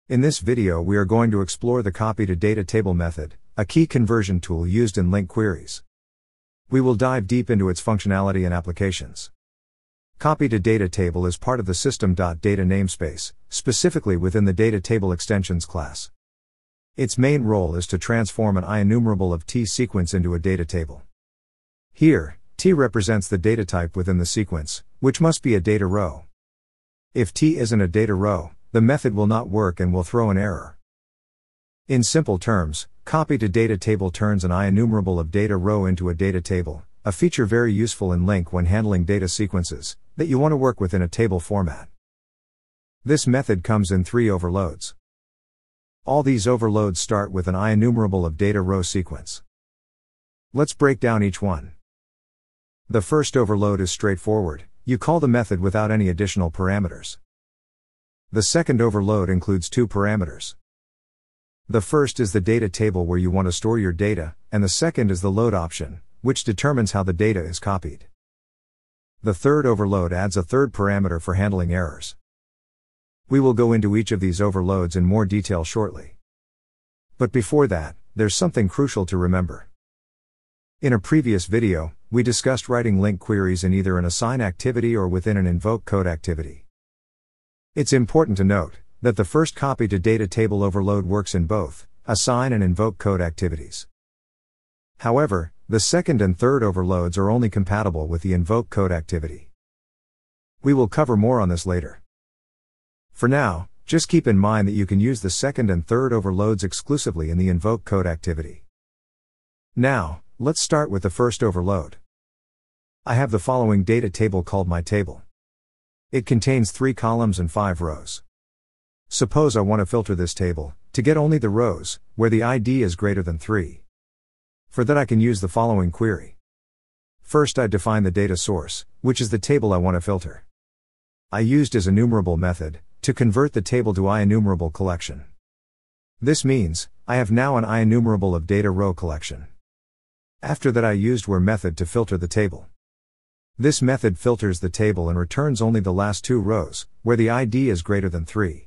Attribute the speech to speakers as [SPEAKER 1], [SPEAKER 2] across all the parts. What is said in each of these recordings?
[SPEAKER 1] In this video we are going to explore the CopyToDataTable method, a key conversion tool used in LINQ queries. We will dive deep into its functionality and applications. CopyToDataTable is part of the System.Data namespace, specifically within the DataTable extensions class. Its main role is to transform an 𝗖𝗵𝗽𝗀𝗪 sequence into a data table. Here, T represents the data type within the sequence, which must be a data row. If T isn't a data row, the method will not work and will throw an error. In simple terms, CopyToDataTable turns an 𝗖𝗪𝗪𝗀 row into a data table, a feature very useful in LINQ when handling data sequences that you want to work within a table format. This method comes in 3 overloads. All these overloads start with an 𝗖𝗪𝗪𝗀 row sequence. Let's break down each one. The first overload is straightforward. You call the method without any additional parameters. The second overload includes 2 parameters. The first is the data table where you want to store your data, and the second is the load option, which determines how the data is copied. The third overload adds a third parameter for handling errors. We will go into each of these overloads in more detail shortly. But before that, there's something crucial to remember. In a previous video, we discussed writing LINQ queries in either an assign activity or within an invoke code activity. It's important to note that the first CopyToDataTable overload works in both assign and invoke code activities. However, the second and third overloads are only compatible with the invoke code activity. We will cover more on this later. For now, just keep in mind that you can use the second and third overloads exclusively in the invoke code activity. Now, let's start with the first overload. I have the following data table called my table. It contains 3 columns and 5 rows. Suppose I want to filter this table to get only the rows where the ID is greater than 3. For that I can use the following query. First I define the data source, which is the table I want to filter. I used 𝗖𝗵𝗪𝗪 method to convert the table to 𝗖𝗵𝗪𝗪 collection. This means, I have now an 𝗖𝗵𝗪𝗪 row collection. After that I used 𝗪 method to filter the table. This method filters the table and returns only the last 2 rows, where the ID is greater than 3.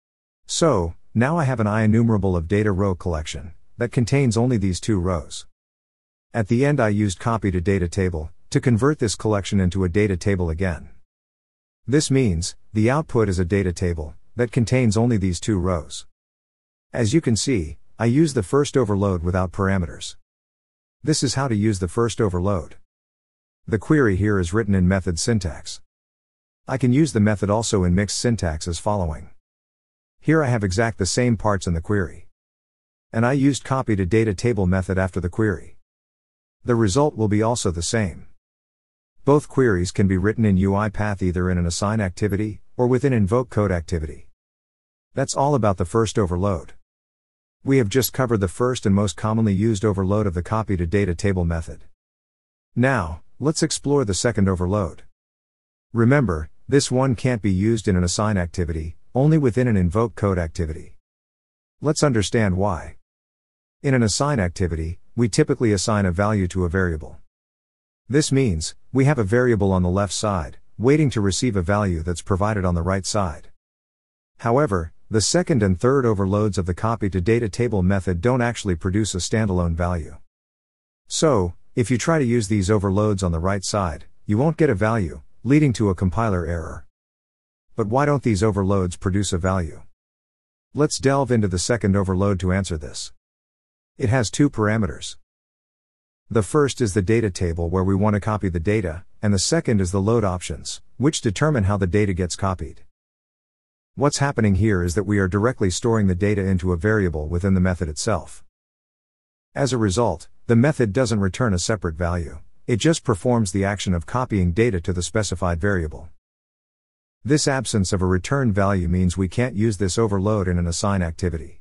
[SPEAKER 1] So, now I have an 𝗖𝗵𝗪𝗪𝗀 row collection that contains only these 2 rows. At the end I used CopyToDataTable to convert this collection into a data table again. This means, the output is a data table that contains only these 2 rows. As you can see, I use the first overload without parameters. This is how to use the first overload. The query here is written in method syntax. I can use the method also in mixed syntax as following. Here I have exact the same parts in the query. And I used CopyToDataTable method after the query. The result will be also the same. Both queries can be written in UiPath either in an assign activity, or within invoke code activity. That's all about the first overload. We have just covered the first and most commonly used overload of the CopyToDataTable method. Now, let's explore the second overload. Remember, this one can't be used in an assign activity, only within an invoke code activity. Let's understand why. In an assign activity, we typically assign a value to a variable. This means, we have a variable on the left side, waiting to receive a value that's provided on the right side. However, the second and third overloads of the CopyToDataTable method don't actually produce a standalone value. So, if you try to use these overloads on the right side, you won't get a value, leading to a compiler error. But why don't these overloads produce a value? Let's delve into the second overload to answer this. It has 2 parameters. The first is the data table where we want to copy the data, and the second is the load options, which determine how the data gets copied. What's happening here is that we are directly storing the data into a variable within the method itself. As a result, the method doesn't return a separate value, it just performs the action of copying data to the specified variable. This absence of a return value means we can't use this overload in an assign activity.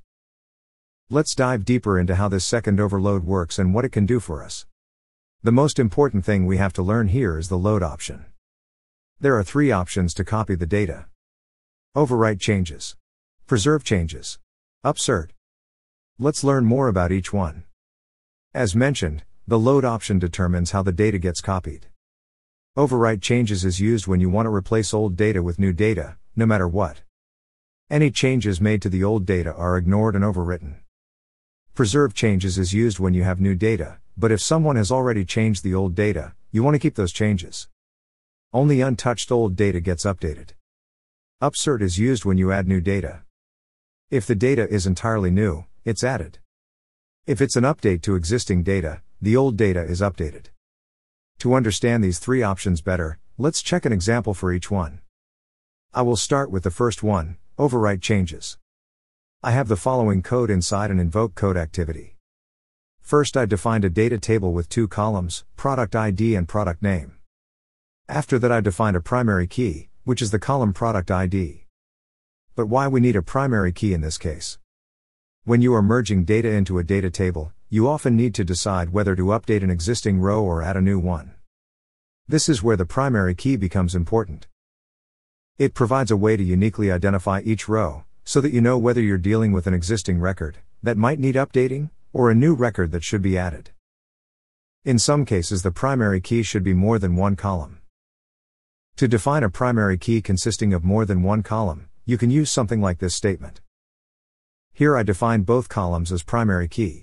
[SPEAKER 1] Let's dive deeper into how this second overload works and what it can do for us. The most important thing we have to learn here is the load option. There are 3 options to copy the data: OverwriteChanges, PreserveChanges, Upsert. Let's learn more about each one. As mentioned, the load option determines how the data gets copied. OverwriteChanges is used when you want to replace old data with new data, no matter what. Any changes made to the old data are ignored and overwritten. PreserveChanges is used when you have new data, but if someone has already changed the old data, you want to keep those changes. Only untouched old data gets updated. Upsert is used when you add new data. If the data is entirely new, it's added. If it's an update to existing data, the old data is updated. To understand these three options better, let's check an example for each one. I will start with the first one, OverwriteChanges. I have the following code inside an invoke code activity. First, I defined a data table with two columns, product ID and product name. After that, I defined a primary key, which is the column product ID. But why we need a primary key in this case? When you are merging data into a data table, you often need to decide whether to update an existing row or add a new one. This is where the primary key becomes important. It provides a way to uniquely identify each row, so that you know whether you're dealing with an existing record that might need updating, or a new record that should be added. In some cases, the primary key should be more than one column. To define a primary key consisting of more than one column, you can use something like this statement. Here I define both columns as primary key.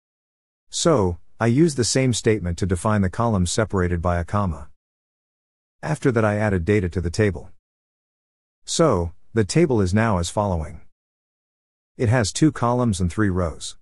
[SPEAKER 1] So, I use the same statement to define the columns separated by a comma. After that, I added data to the table. So, the table is now as following. It has 2 columns and 3 rows.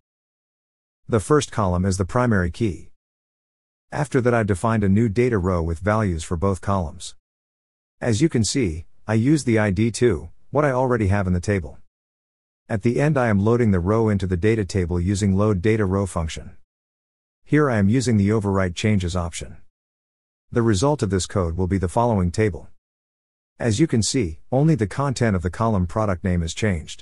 [SPEAKER 1] The first column is the primary key. After that, I defined a new data row with values for both columns. As you can see, I use the ID to what I already have in the table. At the end, I am loading the row into the data table using LoadDataRow function. Here I am using the OverwriteChanges option. The result of this code will be the following table. As you can see, only the content of the column product name is changed.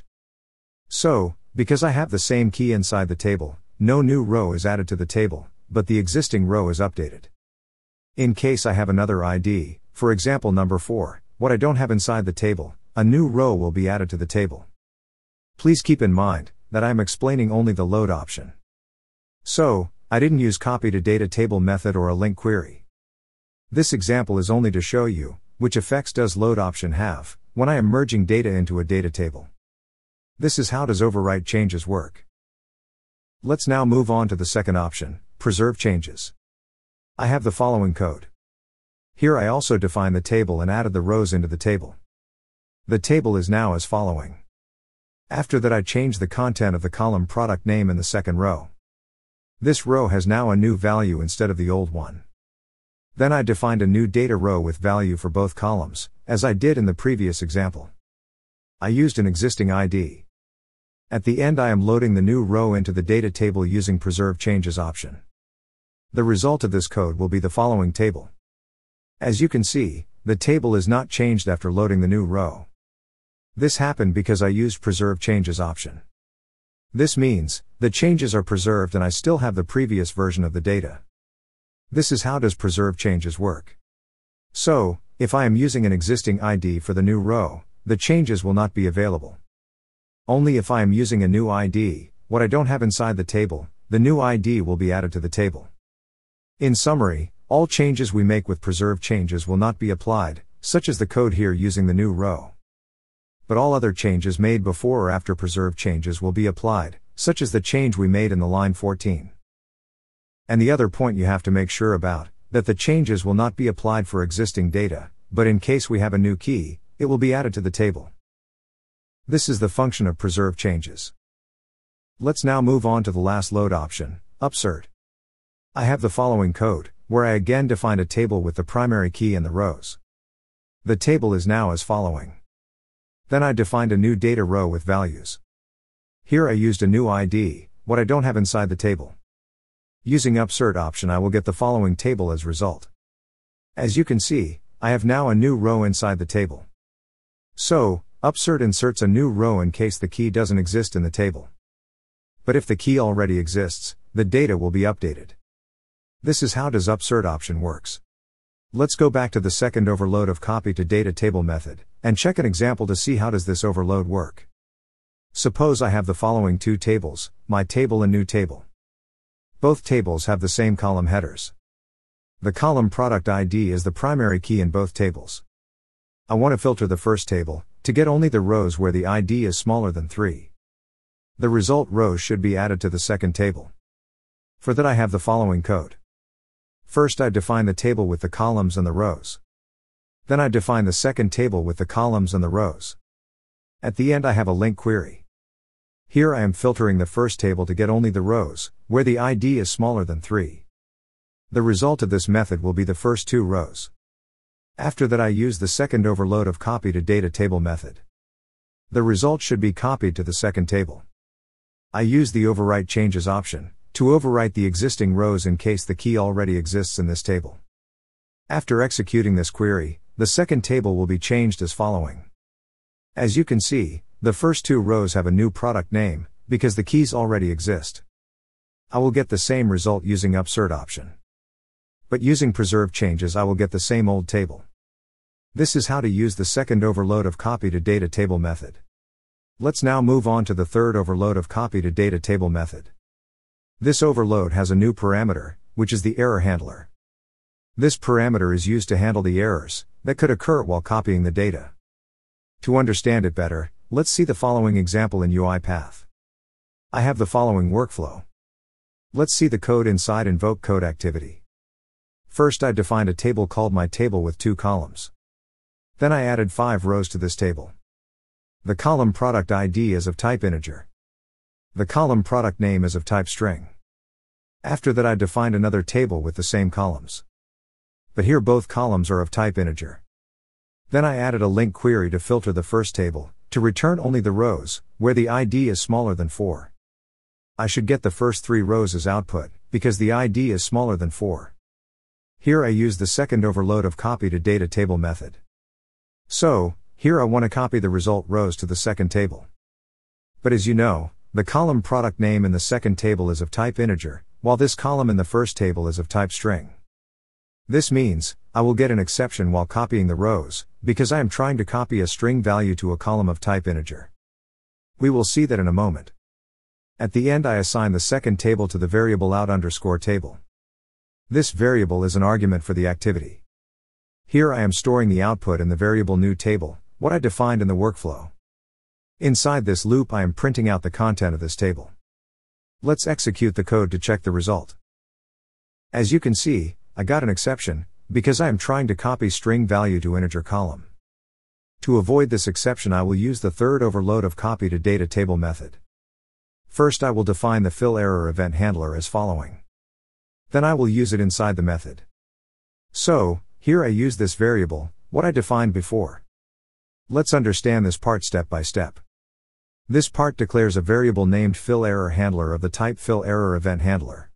[SPEAKER 1] So, because I have the same key inside the table, no new row is added to the table, but the existing row is updated. In case I have another ID, for example number 4, what I don't have inside the table, a new row will be added to the table. Please keep in mind that I am explaining only the load option. So, I didn't use CopyToDataTable method or a LINQ query. This example is only to show you which effects does LoadOption have when I am merging data into a data table. This is how does OverwriteChanges work. Let's now move on to the second option, PreserveChanges. I have the following code. Here I also define the table and added the rows into the table. The table is now as following. After that, I change the content of the column product name in the second row. This row has now a new value instead of the old one. Then I defined a new data row with value for both columns, as I did in the previous example. I used an existing ID. At the end, I am loading the new row into the data table using PreserveChanges option. The result of this code will be the following table. As you can see, the table is not changed after loading the new row. This happened because I used PreserveChanges option. This means the changes are preserved and I still have the previous version of the data. This is how does PreserveChanges work. So, if I am using an existing ID for the new row, the changes will not be available. Only if I am using a new ID, what I don't have inside the table, the new ID will be added to the table. In summary, all changes we make with PreserveChanges will not be applied, such as the code here using the new row. But all other changes made before or after PreserveChanges will be applied, such as the change we made in the line 14. And the other point you have to make sure about, that the changes will not be applied for existing data, but in case we have a new key, it will be added to the table. This is the function of PreserveChanges. Let's now move on to the last load option, Upsert. I have the following code, where I again define a table with the primary key and the rows. The table is now as following. Then I defined a new data row with values. Here I used a new ID, what I don't have inside the table. Using Upsert option, I will get the following table as result. As you can see, I have now a new row inside the table. So, Upsert inserts a new row in case the key doesn't exist in the table. But if the key already exists, the data will be updated. This is how does Upsert option works. Let's go back to the second overload of CopyToDataTable method, and check an example to see how does this overload work. Suppose I have the following two tables, my table and new table. Both tables have the same column headers. The column product ID is the primary key in both tables. I want to filter the first table to get only the rows where the ID is smaller than 3. The result rows should be added to the second table. For that I have the following code. First I define the table with the columns and the rows. Then I define the second table with the columns and the rows. At the end I have a LINQ query. Here I am filtering the first table to get only the rows, where the ID is smaller than 3. The result of this method will be the first 2 rows. After that I use the second overload of CopyToDataTable method. The result should be copied to the second table. I use the OverwriteChanges option to overwrite the existing rows in case the key already exists in this table. After executing this query, the second table will be changed as following. As you can see, the first 2 rows have a new product name, because the keys already exist. I will get the same result using Upsert option. But using PreserveChanges I will get the same old table. This is how to use the second overload of CopyToDataTable method. Let's now move on to the third overload of CopyToDataTable method. This overload has a new parameter, which is the error handler. This parameter is used to handle the errors that could occur while copying the data. To understand it better, let's see the following example in UiPath. I have the following workflow. Let's see the code inside invoke code activity. First I defined a table called myTable with 2 columns. Then I added 5 rows to this table. The column product ID is of type integer. The column product name is of type string. After that I defined another table with the same columns. But here both columns are of type integer. Then I added a LINQ query to filter the first table, to return only the rows, where the ID is smaller than 4. I should get the first 3 rows as output, because the ID is smaller than 4. Here I use the second overload of CopyToDataTable method. So, here I want to copy the result rows to the second table. But as you know, the column product name in the second table is of type integer, while this column in the first table is of type string. This means, I will get an exception while copying the rows, because I am trying to copy a string value to a column of type integer. We will see that in a moment. At the end I assign the second table to the variable out_table. This variable is an argument for the activity. Here I am storing the output in the variable new table, what I defined in the workflow. Inside this loop I am printing out the content of this table. Let's execute the code to check the result. As you can see, I got an exception, because I am trying to copy string value to integer column. To avoid this exception I will use the third overload of CopyToDataTable method. First I will define the 𝗲𝗪 event handler as following. Then I will use it inside the method. So, here I use this variable, what I defined before. Let's understand this part step by step. This part declares a variable named 𝗲𝗪 handler of the type 𝗲𝗪 event handler.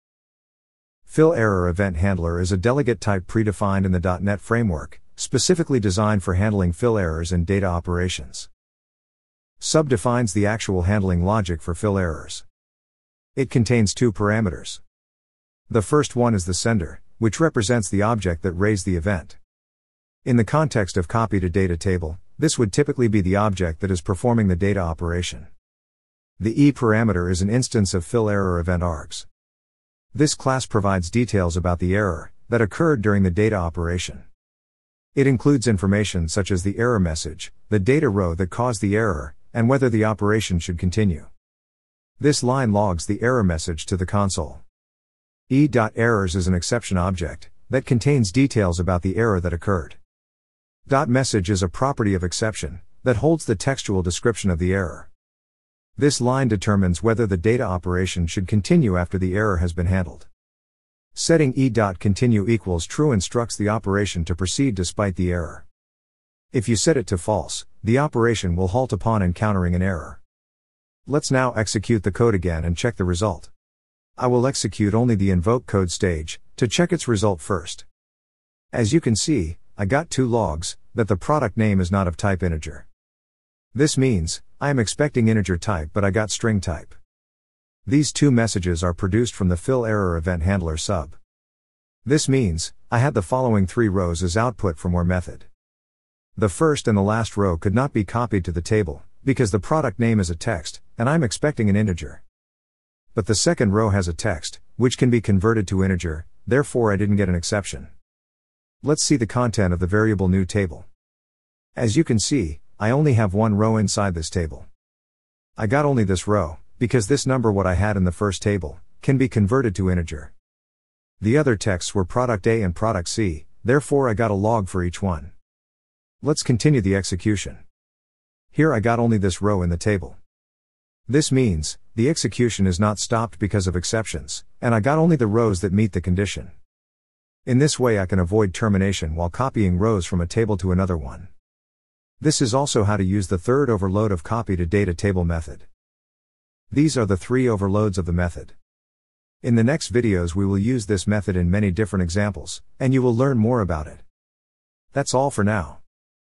[SPEAKER 1] 𝗲𝗪 event handler is a delegate type predefined in the .NET framework, specifically designed for handling 𝗲𝗪s in data operations. Sub defines the actual handling logic for 𝗲𝗪s. It contains 2 parameters. The first one is the sender, which represents the object that raised the event. In the context of CopyToDataTable, this would typically be the object that is performing the data operation. The E parameter is an instance of 𝗲𝗪 event args. This class provides details about the error that occurred during the data operation. It includes information such as the error message, the data row that caused the error, and whether the operation should continue. This line logs the error message to the console. E.errors is an exception object that contains details about the error that occurred. .message is a property of exception that holds the textual description of the error. This line determines whether the data operation should continue after the error has been handled. Setting E.continue equals true instructs the operation to proceed despite the error. If you set it to false, the operation will halt upon encountering an error. Let's now execute the code again and check the result. I will execute only the invoke code stage, to check its result first. As you can see, I got 2 logs, that the product name is not of type integer. This means, I am expecting integer type but I got string type. These 2 messages are produced from the 𝗲𝗪 event handler sub. This means, I had the following 3 rows as output from where method. The first and the last row could not be copied to the table, because the product name is a text, and I'm expecting an integer. But the second row has a text, which can be converted to integer, therefore I didn't get an exception. Let's see the content of the variable new table. As you can see, I only have one row inside this table. I got only this row, because this number what I had in the first table, can be converted to integer. The other texts were product A and product C, therefore I got a log for each one. Let's continue the execution. Here I got only this row in the table. This means, the execution is not stopped because of exceptions, and I got only the rows that meet the condition. In this way I can avoid termination while copying rows from a table to another one. This is also how to use the third overload of copy-to-data-table method. These are the three overloads of the method. In the next videos we will use this method in many different examples, and you will learn more about it. That's all for now.